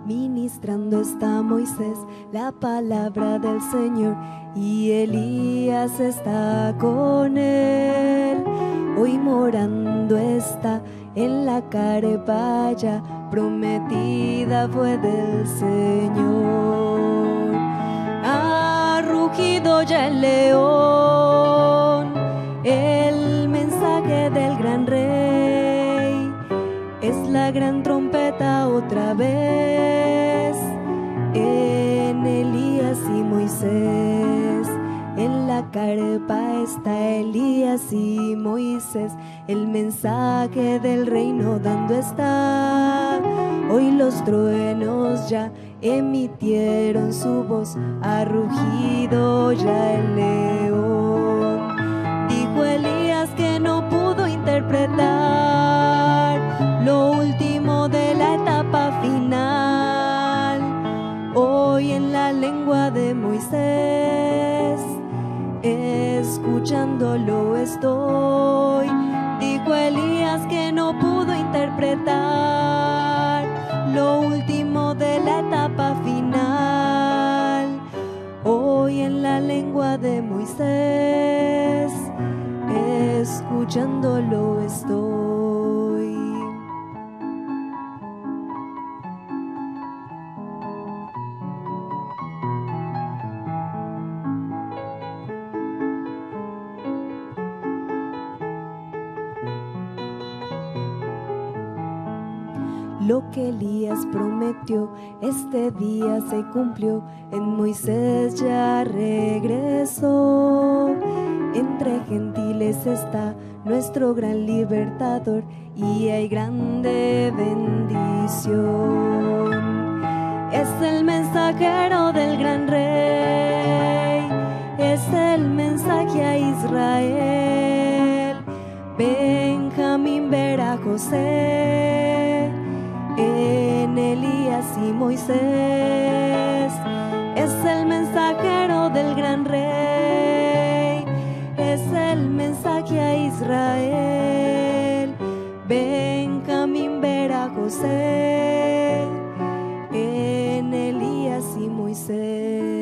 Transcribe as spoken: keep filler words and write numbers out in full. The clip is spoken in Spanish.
ministrando está Moisés la palabra del Señor, y Elías está con él. Hoy morando está en la carpa ya prometida fue del Señor. Ha rugido ya el león, el mensaje del gran rey, es la gran trompeta otra vez en Elías y Moisés. En la carpa está Elías y Moisés, el mensaje del reino dando está. Hoy los truenos ya emitieron su voz, ha rugido ya el león. Dijo Elías que no pudo interpretar lo último de la etapa final. Hoy en la lengua de Moisés, escuchándolo estoy. Dijo Elías que no pudo interpretar lo último de la etapa final. Hoy en la lengua de Moisés, escuchándolo estoy. Lo que Elías prometió, este día se cumplió, en Moisés ya regresó. Entre gentiles está nuestro gran libertador, y hay grande bendición. Es el mensajero del gran rey, es el mensaje a Israel. Benjamín verá a José en Elías y Moisés, es el mensajero del gran rey, es el mensaje a Israel. Benjamín verá a José en Elías y Moisés.